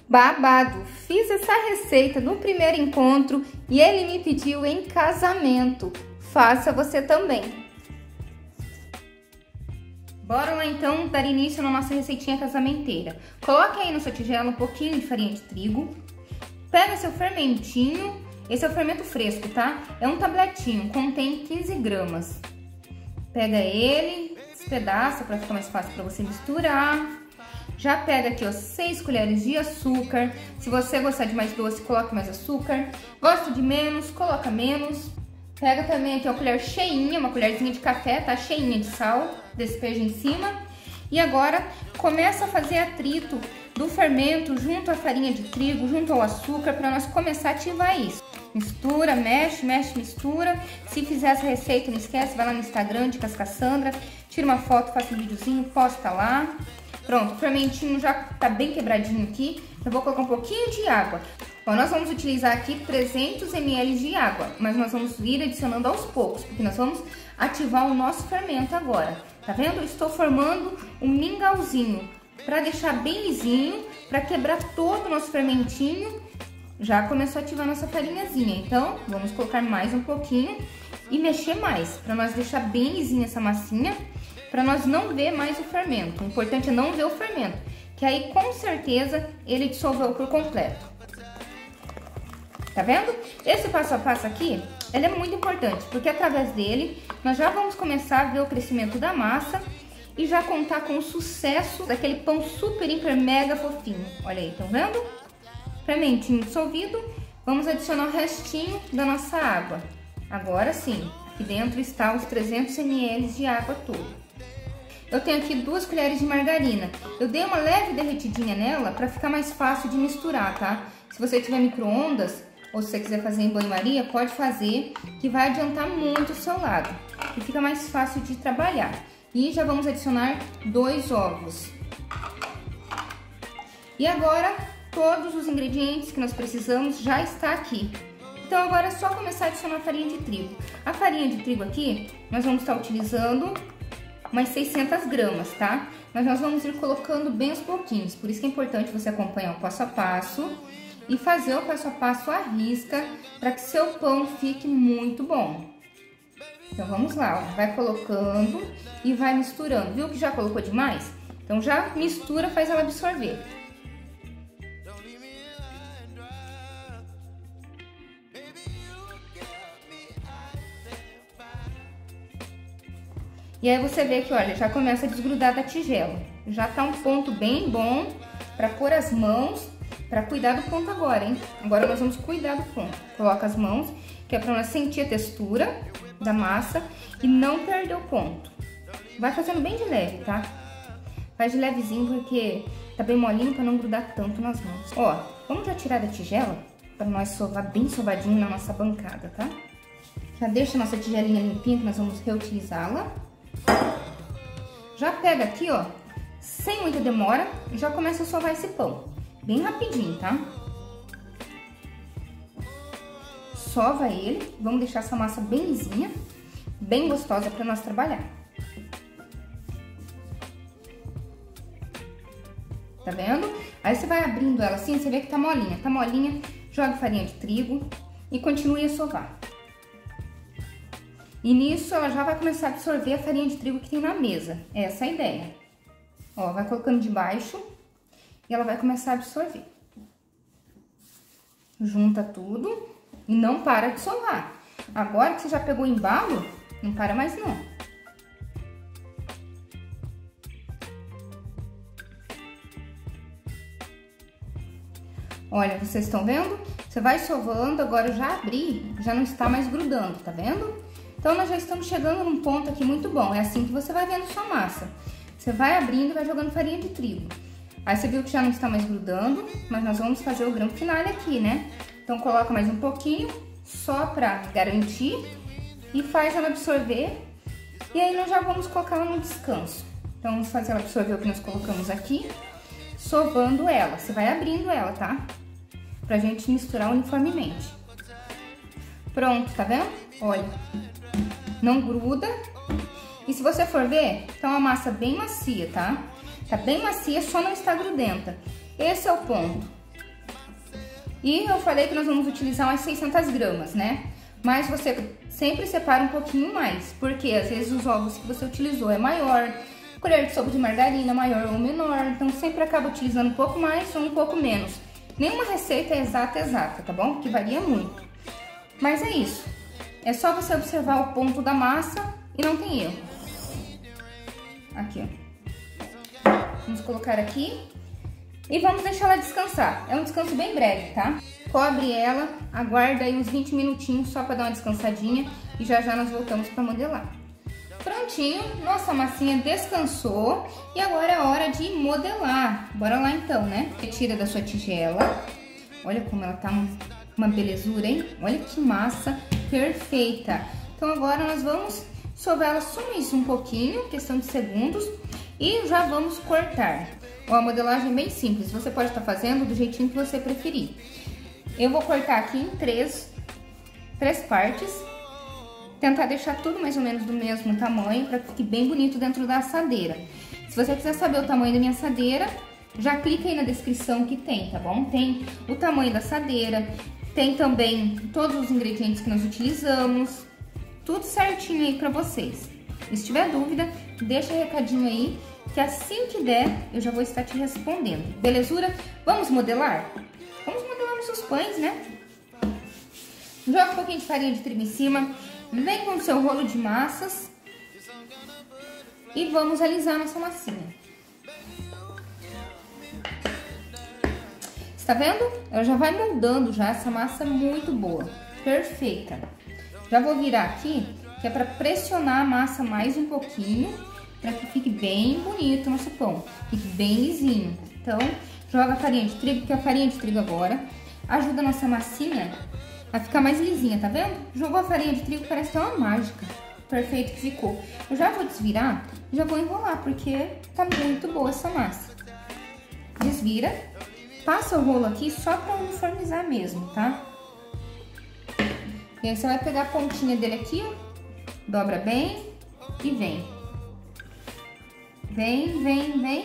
Babado! Fiz essa receita no primeiro encontro e ele me pediu em casamento. Faça você também! Bora lá então dar início na nossa receitinha casamenteira. Coloque aí na sua tigela um pouquinho de farinha de trigo. Pega seu fermentinho. Esse é o fermento fresco, tá? É um tabletinho, contém 15 gramas. Pega ele, despedaça para ficar mais fácil para você misturar. Já pega aqui, ó, 6 colheres de açúcar. Se você gostar de mais doce, coloque mais açúcar. Gosta de menos, coloca menos. Pega também aqui uma colher cheinha, uma colherzinha de café, tá? Cheinha de sal, despeja em cima. E agora começa a fazer atrito do fermento junto à farinha de trigo, junto ao açúcar, para nós começar a ativar isso. Mistura, mexe, mexe, mistura. Se fizer essa receita, não esquece, vai lá no Instagram, Dicas com a Sandra, tira uma foto, faça um videozinho, posta lá. Pronto, o fermentinho já tá bem quebradinho aqui. Eu vou colocar um pouquinho de água. Bom, nós vamos utilizar aqui 300 ml de água, mas nós vamos ir adicionando aos poucos, porque nós vamos ativar o nosso fermento agora. Tá vendo? Eu estou formando um mingauzinho para deixar bem lisinho, para quebrar todo o nosso fermentinho. Já começou a ativar nossa farinhazinha, então vamos colocar mais um pouquinho e mexer mais, para nós deixar bem lisinha essa massinha, para nós não ver mais o fermento. O importante é não ver o fermento, que aí com certeza ele dissolveu por completo. Tá vendo? Esse passo a passo aqui, ele é muito importante, porque através dele nós já vamos começar a ver o crescimento da massa e já contar com o sucesso daquele pão super, hiper, mega fofinho. Olha aí, estão vendo? Fermentinho dissolvido, vamos adicionar o restinho da nossa água. Agora sim, aqui dentro está os 300 ml de água toda. Eu tenho aqui 2 colheres de margarina. Eu dei uma leve derretidinha nela para ficar mais fácil de misturar, tá? Se você tiver micro-ondas ou se você quiser fazer em banho-maria, pode fazer, que vai adiantar muito o seu lado. E fica mais fácil de trabalhar. E já vamos adicionar 2 ovos. E agora, todos os ingredientes que nós precisamos já está aqui. Então agora é só começar a adicionar a farinha de trigo. A farinha de trigo aqui, nós vamos estar utilizando umas 600 gramas, tá? Mas nós vamos ir colocando bem aos pouquinhos. Por isso que é importante você acompanhar o passo a passo e fazer o passo a passo à risca, para que seu pão fique muito bom. Então vamos lá, ó. Vai colocando e vai misturando. Viu que já colocou demais? Então já mistura, faz ela absorver. E aí você vê que, olha, já começa a desgrudar da tigela. Já tá um ponto bem bom para pôr as mãos, para cuidar do ponto agora, hein? Agora nós vamos cuidar do ponto. Coloca as mãos, que é para nós sentir a textura da massa e não perder o ponto. Vai fazendo bem de leve, tá? Faz de levezinho porque tá bem molinho para não grudar tanto nas mãos. Ó, vamos já tirar da tigela para nós sovar bem sovadinho na nossa bancada, tá? Já deixa a nossa tigelinha limpinha que nós vamos reutilizá-la. Já pega aqui, ó, sem muita demora, e já começa a sovar esse pão. Bem rapidinho, tá? Sova ele, vamos deixar essa massa bem lisinha, bem gostosa para nós trabalhar. Tá vendo? Aí você vai abrindo ela assim, você vê que tá molinha. Tá molinha, joga farinha de trigo e continue a sovar. E nisso ela já vai começar a absorver a farinha de trigo que tem na mesa. Essa é a ideia. Ó, vai colocando de baixo e ela vai começar a absorver. Junta tudo e não para de sovar. Agora que você já pegou o embalo, não para mais não. Olha, vocês estão vendo? Você vai sovando, agora eu já abri, já não está mais grudando, tá vendo? Então, nós já estamos chegando num ponto aqui muito bom. É assim que você vai vendo sua massa. Você vai abrindo e vai jogando farinha de trigo. Aí você viu que já não está mais grudando, mas nós vamos fazer o grão final aqui, né? Então, coloca mais um pouquinho, só pra garantir, e faz ela absorver. E aí, nós já vamos colocar ela no descanso. Então, vamos fazer ela absorver o que nós colocamos aqui, sovando ela. Você vai abrindo ela, tá? Pra gente misturar uniformemente. Pronto, tá vendo? Olha, não gruda. E se você for ver, tá uma massa bem macia, tá? Tá bem macia, só não está grudenta. Esse é o ponto. E eu falei que nós vamos utilizar umas 600 gramas, né? Mas você sempre separa um pouquinho mais, porque às vezes os ovos que você utilizou é maior, colher de sopa de margarina maior ou menor, então sempre acaba utilizando um pouco mais ou um pouco menos. Nenhuma receita é exata, tá bom? Que varia muito. Mas é isso. É só você observar o ponto da massa e não tem erro. Aqui, ó. Vamos colocar aqui e vamos deixar ela descansar. É um descanso bem breve, tá? Cobre ela, aguarda aí uns 20 minutinhos só para dar uma descansadinha e já já nós voltamos para modelar. Prontinho, nossa massinha descansou e agora é hora de modelar. Bora lá então, né? Retira da sua tigela. Olha como ela tá uma belezura, hein? Olha que massa perfeita. Então agora nós vamos sovar ela só mais um pouquinho, questão de segundos, e já vamos cortar. A modelagem é bem simples, você pode estar fazendo do jeitinho que você preferir. Eu vou cortar aqui em três partes. Tentar deixar tudo mais ou menos do mesmo tamanho, para que fique bem bonito dentro da assadeira. Se você quiser saber o tamanho da minha assadeira, já clica aí na descrição que tem, tá bom? Tem o tamanho da assadeira, tem também todos os ingredientes que nós utilizamos, tudo certinho aí pra vocês. E se tiver dúvida, deixa recadinho aí, que assim que der, eu já vou estar te respondendo. Belezura? Vamos modelar? Vamos modelar nossos pães, né? Joga um pouquinho de farinha de trigo em cima. Vem com o seu rolo de massas e vamos alisar nossa massinha. Está vendo? Ela já vai moldando já, essa massa é muito boa, perfeita. Já vou virar aqui, que é para pressionar a massa mais um pouquinho, para que fique bem bonito o nosso pão, fique bem lisinho. Então, joga a farinha de trigo, que a farinha de trigo agora ajuda a nossa massinha a ficar mais lisinha, tá vendo? Jogou a farinha de trigo, parece que é uma mágica. Perfeito que ficou. Eu já vou desvirar e já vou enrolar, porque tá muito boa essa massa. Desvira. Passa o rolo aqui só pra uniformizar mesmo, tá? E aí você vai pegar a pontinha dele aqui, ó. Dobra bem e vem. Vem, vem, vem.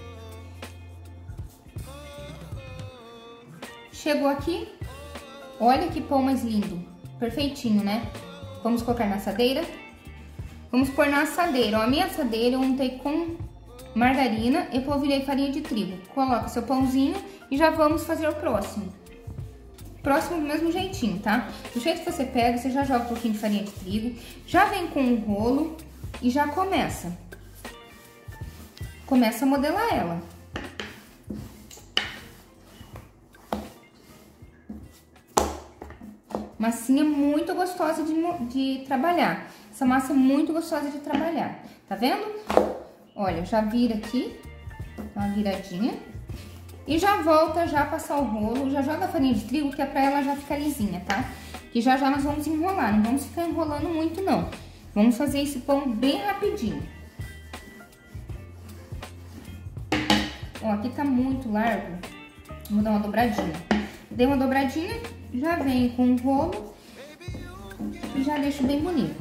Chegou aqui. Olha que pão mais lindo, perfeitinho, né? Vamos colocar na assadeira. Vamos pôr na assadeira. Ó, a minha assadeira eu untei com margarina e polvilhei farinha de trigo. Coloca seu pãozinho e já vamos fazer o próximo. Próximo do mesmo jeitinho, tá? Do jeito que você pega, você já joga um pouquinho de farinha de trigo, já vem com o rolo e já começa. Começa a modelar ela. Massinha muito gostosa de trabalhar. Essa massa é muito gostosa de trabalhar. Tá vendo? Olha, já vira aqui, uma viradinha. E já volta já a passar o rolo, já joga a farinha de trigo, que é pra ela já ficar lisinha, tá? Que já já nós vamos enrolar, não vamos ficar enrolando muito não. Vamos fazer esse pão bem rapidinho. Ó, aqui tá muito largo, vou dar uma dobradinha. Dei uma dobradinha, já venho com o rolo e já deixo bem bonito.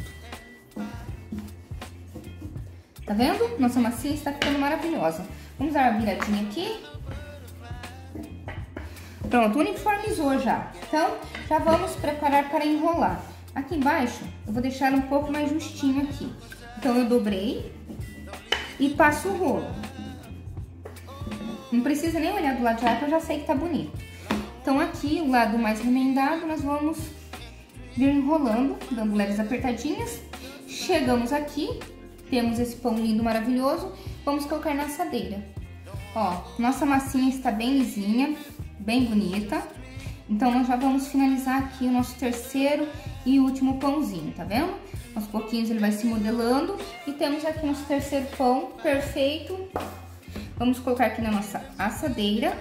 Tá vendo? Nossa massinha está ficando maravilhosa. Vamos dar uma viradinha aqui. Pronto, uniformizou já. Então, já vamos preparar para enrolar. Aqui embaixo, eu vou deixar um pouco mais justinho aqui. Então, eu dobrei e passo o rolo. Não precisa nem olhar do lado de lá, que eu já sei que tá bonito. Então, aqui, o lado mais remendado, nós vamos vir enrolando, dando leves apertadinhas. Chegamos aqui, temos esse pão lindo, maravilhoso. Vamos colocar na assadeira. Ó, nossa massinha está bem lisinha, bem bonita. Então, nós já vamos finalizar aqui o nosso terceiro e último pãozinho, tá vendo? Aos pouquinhos ele vai se modelando e temos aqui nosso terceiro pão perfeito. Vamos colocar aqui na nossa assadeira.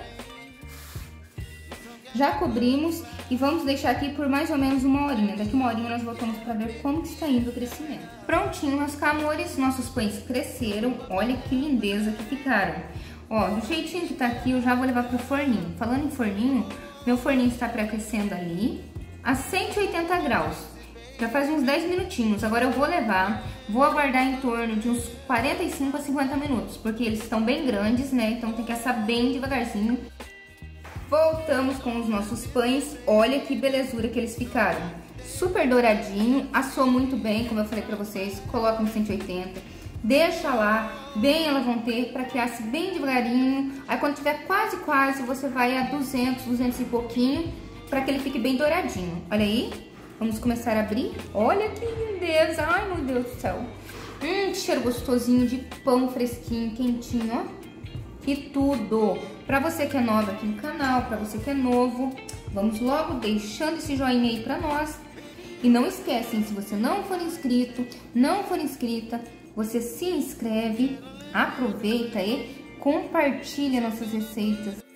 Já cobrimos e vamos deixar aqui por mais ou menos uma horinha. Daqui uma horinha nós voltamos para ver como está indo o crescimento. Prontinho, meus amores, nossos pães cresceram. Olha que lindeza que ficaram. Ó, do jeitinho que tá aqui, eu já vou levar pro forninho. Falando em forninho, meu forninho está pré-aquecendo ali a 180 graus. Já faz uns 10 minutinhos. Agora eu vou levar, vou aguardar em torno de uns 45 a 50 minutos, porque eles estão bem grandes, né? Então tem que assar bem devagarzinho. Voltamos com os nossos pães. Olha que belezura que eles ficaram. Super douradinho, assou muito bem, como eu falei pra vocês. Coloca no 180, deixa lá, bem elas vão ter, para que asse bem devagarinho. Aí quando tiver quase, você vai a 200, 200 e pouquinho, para que ele fique bem douradinho. Olha aí, vamos começar a abrir. Olha que lindeza, ai meu Deus do céu. Que cheiro gostosinho de pão fresquinho, quentinho, ó. E tudo. Pra você que é nova aqui no canal, pra você que é novo, vamos logo deixando esse joinha aí pra nós. E não esquecem, se você não for inscrito, não for inscrita, você se inscreve, aproveita e compartilha nossas receitas.